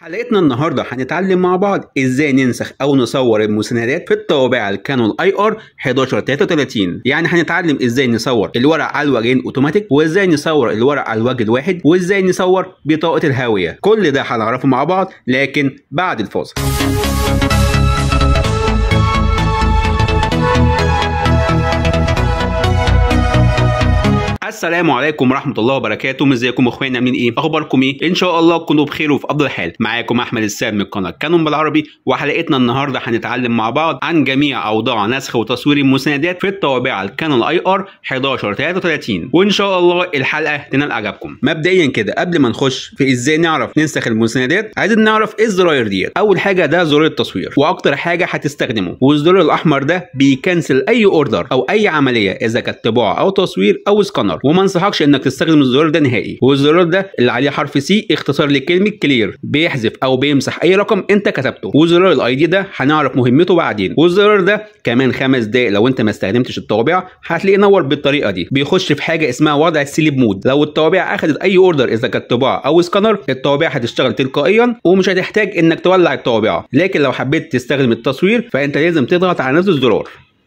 حلقتنا النهارده هنتعلم مع بعض ازاي ننسخ او نصور المسندات في الطوابع الكانون اي ار 1133. يعني هنتعلم ازاي نصور الورق على الوجهين اوتوماتيك، وازاي نصور الورق على الوجه الواحد، وازاي نصور بطاقة الهوية. كل ده هنعرفه مع بعض لكن بعد الفاصل. السلام عليكم ورحمه الله وبركاته. ازيكم اخواني؟ عاملين ايه؟ اخباركم ايه؟ ان شاء الله تكونوا بخير وفي افضل حال. معاكم احمد السام من قناه كانون بالعربي، وحلقتنا النهارده هنتعلم مع بعض عن جميع اوضاع نسخ وتصوير المسندات في الطوابع الكانون اي ار 1133، وان شاء الله الحلقه تنال اعجابكم. مبدئيا كده قبل ما نخش في ازاي نعرف ننسخ المسندات، عايزين نعرف ايه الزراير ديت. اول حاجه ده زرار التصوير، واكتر حاجه هتستخدمه، والزرار الاحمر ده بيكنسل اي اوردر او اي عمليه اذا كانت طباعه او تصوير او سكانر، وما انصحكش انك تستخدم الزرار ده نهائي. والزرار ده اللي عليه حرف سي اختصار لكلمه كلير، بيحذف او بيمسح اي رقم انت كتبته. وزرار الاي دي ده هنعرف مهمته بعدين. والزرار ده كمان 5 دقايق لو انت ما استخدمتش الطوابع هتلاقيه نور بالطريقه دي، بيخش في حاجه اسمها وضع السليب مود. لو الطوابع اخذت اي اوردر اذا كانت طباعه او سكانر، الطوابع هتشتغل تلقائيا ومش هتحتاج انك تولع الطوابع. لكن لو حبيت تستخدم التصوير فانت لازم تضغط على نفس الزرار.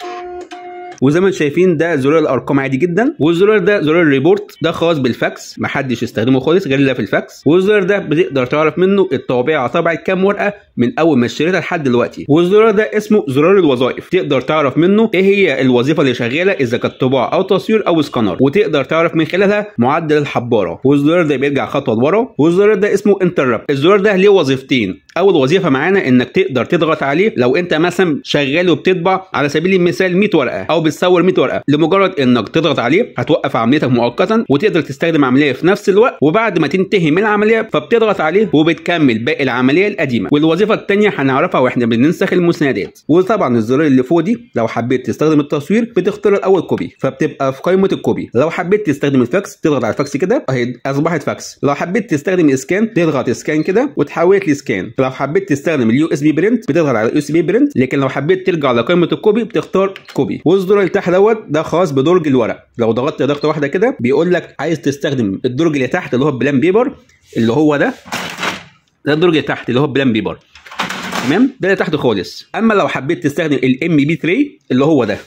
وزي ما انتم شايفين ده زرار الارقام عادي جدا. والزرار ده زرار الريبورت، ده خاص بالفاكس، محدش يستخدمه خالص غير في الفاكس. والزرار ده بتقدر تعرف منه الطوابع طبعت كام ورقه من اول ما اشتريتها لحد دلوقتي. والزرار ده اسمه زرار الوظائف، تقدر تعرف منه ايه هي الوظيفه اللي شغاله اذا كانت طباعه او تصوير او سكانر، وتقدر تعرف من خلالها معدل الحباره. والزرار ده بيرجع خطوه لورا. والزرار ده اسمه انتربت. الزرار ده ليه وظيفتين. اول وظيفه معانا انك تقدر تضغط عليه لو انت مثلا شغال وبتطبع على سبيل المثال 100 ورقه او بتصور 100 ورقه، لمجرد انك تضغط عليه هتوقف عمليتك مؤقتا وتقدر تستخدم عمليه في نفس الوقت، وبعد ما تنتهي من العمليه فبتضغط عليه وبتكمل باقي العمليه القديمه. والوظيفه الثانيه هنعرفها واحنا بننسخ المسندات. وطبعا الزرار اللي فوق دي لو حبيت تستخدم التصوير بتختار الاول كوبي، فبتبقى في قائمه الكوبي. لو حبيت تستخدم الفاكس تضغط على الفاكس كده اهي اصبحت فاكس. لو حبيت تستخدم اسكان تضغط اسكان كده وتحولت لسكان. لو حبيت تستخدم اليو اس بي برنت بتضغط على اليو اس بي برنت. لكن لو حبيت ترجع لقائمه الكوبي بتختار كوبي. والزرار اللي تحت دوت ده خاص بدرج الورق. لو ضغطت ضغطه واحده كده بيقول لك عايز تستخدم الدرج اللي تحت اللي هو بلان بيبر، اللي هو ده الدرج اللي تحت اللي هو بلان بيبر، تمام؟ ده اللي تحت خالص. اما لو حبيت تستخدم الام بي 3 اللي هو ده،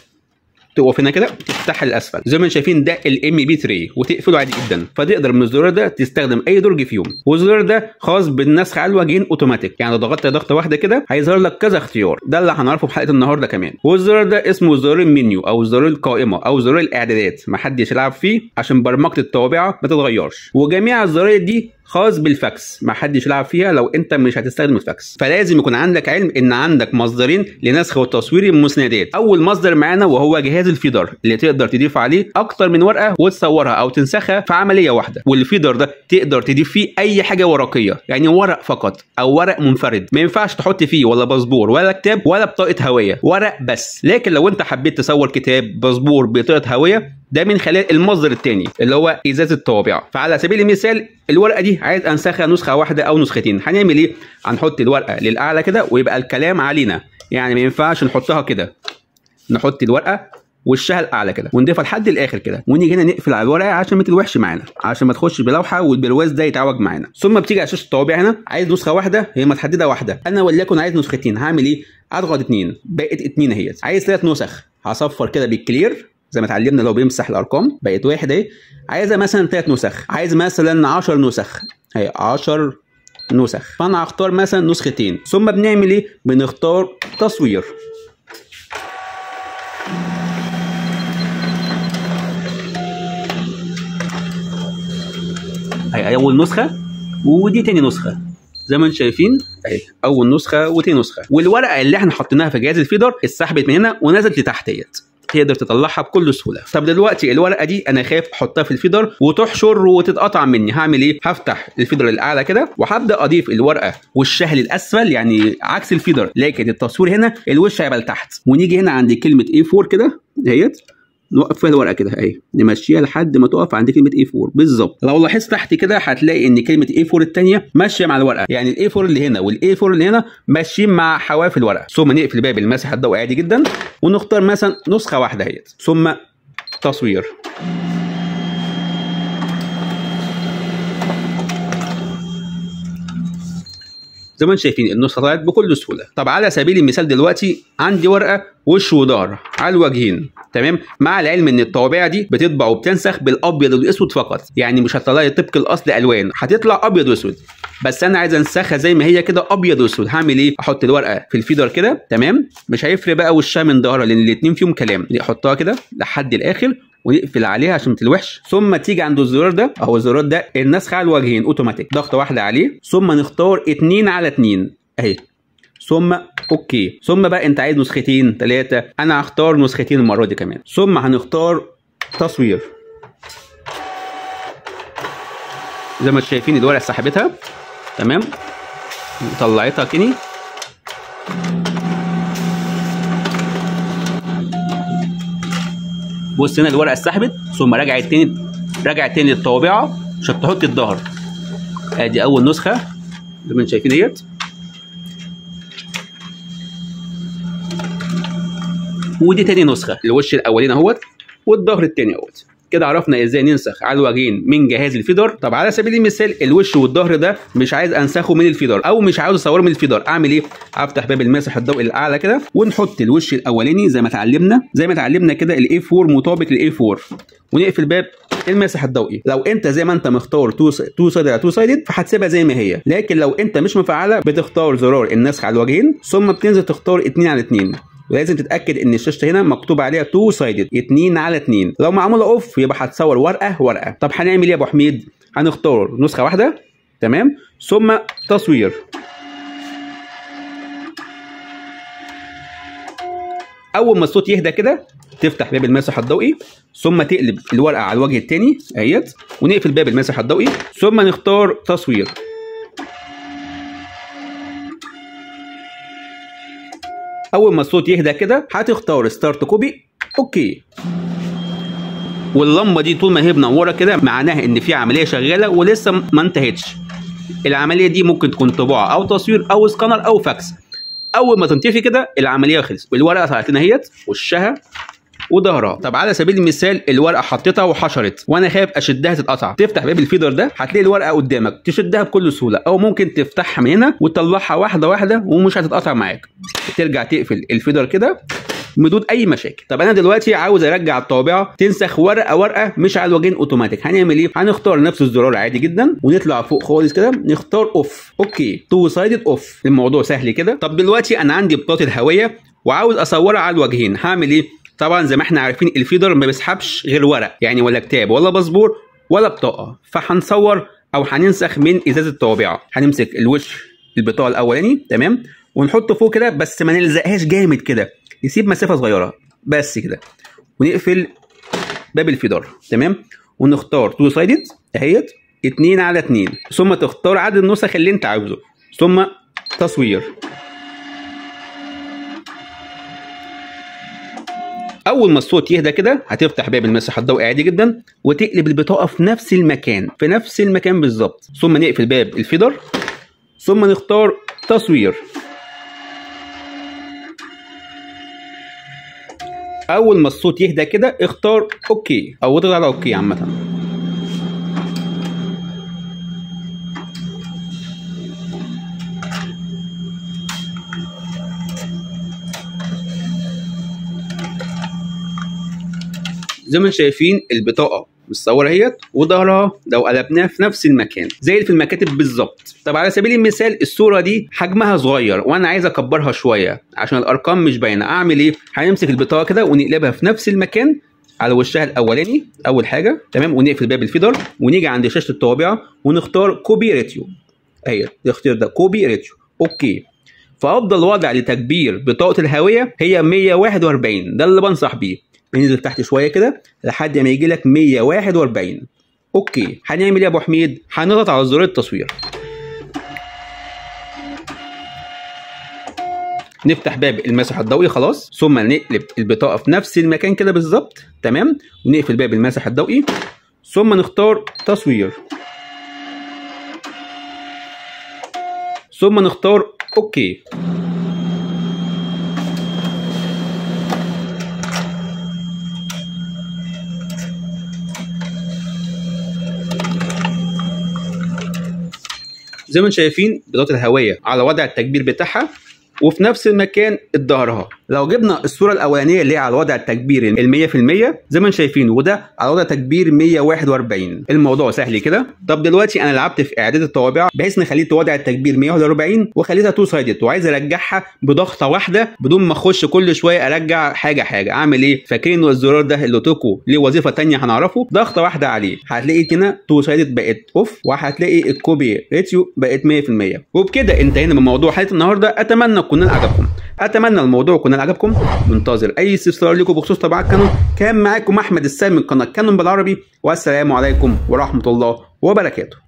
تقف هنا كده تفتح الاسفل زي ما انتم شايفين ده الام بي 3 وتقفله عادي جدا. فتقدر من الزرار ده تستخدم اي درج فيهم. والزرار ده خاص بالنسخ على الوجهين اوتوماتيك، يعني لو ضغطت ضغطه واحده كده هيظهر لك كذا اختيار. ده اللي هنعرفه في حلقه النهارده كمان. والزرار ده اسمه زرار المنيو او زرار القائمه او زرار الاعدادات، محدش يلعب فيه عشان برمجه الطوابع ما تتغيرش. وجميع الزراير دي خاص بالفاكس، ما حدش يلعب فيها لو انت مش هتستخدم الفاكس. فلازم يكون عندك علم ان عندك مصدرين لنسخ وتصوير المسندات. اول مصدر معانا وهو جهاز الفيدر اللي تقدر تضيف عليه اكتر من ورقه وتصورها او تنسخها في عمليه واحده. والفيدر ده تقدر تضيف فيه اي حاجه ورقيه، يعني ورق فقط او ورق منفرد. ما ينفعش تحط فيه ولا باسبور ولا كتاب ولا بطاقه هويه، ورق بس. لكن لو انت حبيت تصور كتاب، باسبور، بطاقه هويه، ده من خلال المصدر الثاني اللي هو ازازه الطوابع. فعلى سبيل المثال الورقه دي عايز انسخها نسخه واحده او نسختين، هنعمل ايه؟ هنحط الورقه للاعلى كده ويبقى الكلام علينا، يعني ما ينفعش نحطها كده، نحط الورقه وشها الاعلى كده ونضيفها لحد الاخر كده، ونيجي هنا نقفل على الورقه عشان ما تلوحش معانا، عشان ما تخش بلوحه والبرواز ده يتعوج معانا. ثم بتيجي على شاشه الطوابع هنا عايز نسخه واحده، هي متحدده واحده. انا وليكن عايز نسختين، هعمل ايه؟ اضغط 2 بقت 2 اهيت. عايز 3 نسخ هصفر كده بالكلير زي ما اتعلمنا لو بيمسح الارقام، بقت 1 اهي. عايزه مثلا 3 نسخ، عايز مثلا 10 نسخ اهي 10 نسخ، فانا هختار مثلا نسختين. ثم بنعمل ايه؟ بنختار تصوير. هي اول نسخه ودي تاني نسخه زي ما انتم شايفين اهي، اول نسخه وتاني نسخه. والورقه اللي احنا حطيناها في جهاز الفيدر اتسحبت من هنا ونزلت لتحت اهيت، تقدر تطلعها بكل سهوله. طب دلوقتي الورقه دي انا خايف احطها في الفيدر وتحشر وتتقطع مني، هعمل ايه؟ هفتح الفيدر الاعلى كده وهبدا اضيف الورقه وشها للاسفل يعني عكس الفيدر، لكن التصوير هنا الوش هيبقى لتحت. ونيجي هنا عند كلمه A4 كده اهيت، نوقف فيها الورقه كده اهي، نمشيها لحد ما تقف عند كلمه A4 بالظبط. لو لاحظت تحت كده هتلاقي ان كلمه A4 الثانيه ماشيه مع الورقه، يعني الA4 اللي هنا والA4 اللي هنا ماشيين مع حواف الورقه. ثم نقفل باب المسح الضوئي عادي جدا ونختار مثلا نسخه واحده اهيت، ثم تصوير. زي ما انتم شايفين النسخه طلعت بكل سهوله. طب على سبيل المثال دلوقتي عندي ورقه وش وظهر على الوجهين، تمام، مع العلم ان الطوابع دي بتطبع وبتنسخ بالابيض والاسود فقط، يعني مش هتطلع لي طبق الاصل الوان، هتطلع ابيض واسود، بس انا عايز انسخها زي ما هي كده ابيض واسود. هعمل ايه؟ احط الورقه في الفيدر كده، تمام، مش هيفرق بقى وشها من ظهرها لان الاثنين فيهم كلام، احطها كده لحد الاخر ونقفل عليها عشان ما تلوحش. ثم تيجي عند الزرار ده اهو، الزرار ده النسخ على الوجهين اوتوماتيك، ضغطه واحده عليه ثم نختار 2 على 2 اهي، ثم اوكي. ثم بقى انت عايز نسختين 3، انا هختار نسختين المره دي كمان. ثم هنختار تصوير، زي ما انتم شايفين الورقه سحبتها، تمام، طلعتها كني. بص هنا الورقه اتسحبت ثم رجعت تاني للطوابعه عشان تحط الظهر. ادي اول نسخه زي ما انتم شايفين ديت، ودي تاني نسخه، الوش الاولاني اهوت والظهر التاني اهوت. كده عرفنا ازاي ننسخ على الوجهين من جهاز الفيدر. طب على سبيل المثال الوش والظهر ده مش عايز انسخه من الفيدر او مش عاوز اصوره من الفيدر، اعمل ايه؟ افتح باب المسح الضوئي الاعلى كده ونحط الوش الاولاني زي ما اتعلمنا كده الاي 4 مطابق للاي 4، ونقفل باب المسح الضوئي. لو انت زي ما انت مختار تو سايد على تو سايدد فهتسيبها زي ما هي، لكن لو انت مش مفعله بتختار زرار النسخ على الوجهين ثم بتنزل تختار 2 على 2، ولازم تتاكد ان الشاشه هنا مكتوب عليها تو سايدد 2 على 2. لو معموله اوف يبقى هتصور ورقه. طب هنعمل ايه يا ابو حميد؟ هنختار نسخه واحده، تمام، ثم تصوير. اول ما الصوت يهدى كده تفتح باب المسح الضوئي ثم تقلب الورقه على الوجه الثاني اهيت ونقفل باب المسح الضوئي ثم نختار تصوير. اول ما الصوت يهدى كده هتختار ستارت كوبي اوكي، واللمبه دي طول ما هي منوره كده معناها ان في عمليه شغاله ولسه ما انتهتش. العمليه دي ممكن تكون طباعه او تصوير او سكانر او فاكس. اول ما تنطفي كده العمليه خلصت والورقه طلعت لنا اهيت وشها وظهرها. طب على سبيل المثال الورقه حطيتها وحشرت وانا خايف اشدها تتقطع، تفتح باب الفيدر ده هتلاقي الورقه قدامك تشدها بكل سهوله، او ممكن تفتحها من هنا وتطلعها واحده واحده ومش هتتقطع معاك. ترجع تقفل الفيدر كده بدون اي مشاكل. طب انا دلوقتي عاوز ارجع الطابعه تنسخ ورقه مش على الوجهين اوتوماتيك، هنعمل ايه؟ هنختار نفس الزرار عادي جدا ونطلع فوق خالص كده نختار اوف اوكي، تو سايدد اوف. الموضوع سهل كده. طب دلوقتي انا عندي بطاقه الهويه وعاوز اصورها على الوجهين، هعمل ايه؟ طبعا زي ما احنا عارفين الفيدر ما بيسحبش غير ورق، يعني ولا كتاب ولا باسبور ولا بطاقه، فهنصور او هننسخ من ازاز الطوابعه. هنمسك الوش البطاقه الاولاني، تمام، ونحطه فوق كده بس ما نلزقهاش جامد كده، نسيب مسافه صغيره بس كده، ونقفل باب الفيدر، تمام، ونختار تو سايدد اهيت 2 على 2 ثم تختار عدد النسخ اللي انت عاوزه ثم تصوير. اول ما الصوت يهدى كده هتفتح باب المسح الضوئي عادي جدا وتقلب البطاقه في نفس المكان بالظبط، ثم نقفل باب الفيدر ثم نختار تصوير. اول ما الصوت يهدى كده اختار اوكي او اضغط على اوكي. عامه زي ما انتم شايفين البطاقه متصوره اهيت وظهرها لو قلبناها في نفس المكان زي اللي في المكاتب بالظبط. طب على سبيل المثال الصوره دي حجمها صغير وانا عايز اكبرها شويه عشان الارقام مش باينه، اعمل ايه؟ هنمسك البطاقه كده ونقلبها في نفس المكان على وشها الاولاني اول حاجه، تمام، ونقفل باب الفيدر ونيجي عند شاشه الطوابعه ونختار كوبي ريتيو اهي، الاختيار ده كوبي ريتيو اوكي. فافضل وضع لتكبير بطاقه الهويه هي 141، ده اللي بنصح بيه. بننزل تحت شويه كده لحد ما يجي لك 141 اوكي. هنعمل ايه يا ابو حميد؟ هنضغط على زرار التصوير، نفتح باب المسح الضوئي خلاص، ثم نقلب البطاقه في نفس المكان كده بالظبط، تمام، ونقفل باب المسح الضوئي ثم نختار تصوير ثم نختار اوكي. زي ما انتم شايفين بطاقه الهويه على وضع التكبير بتاعها، وفي نفس المكان ظهرها. لو جبنا الصوره الاولانيه اللي هي على وضع التكبير ال 100% زي ما انتم شايفين، وده على وضع تكبير 141. الموضوع سهل كده. طب دلوقتي انا لعبت في اعداد الطوابع بحيث ان خليت وضع التكبير 141 وخليتها تو سايدد، وعايز ارجعها بضغطه واحده بدون ما اخش كل شويه ارجع حاجه حاجه. اعمل ايه؟ فاكرين الزرار ده اللي قلت لكم ليه وظيفه ثانيه هنعرفه؟ ضغطه واحده عليه هتلاقي هنا تو سايدد بقت اوف، وهتلاقي الكوبي ريتيو بقت 100%. وبكده انتهينا من موضوع حلقه النهارده. اتمنى تكون عجبكم، اتمنى الموضوع يكون عجبكم. منتظر اي استفسار لكم بخصوص طباعه كانون. كان معاكم احمد السام من قناه كانون بالعربي، والسلام عليكم ورحمه الله وبركاته.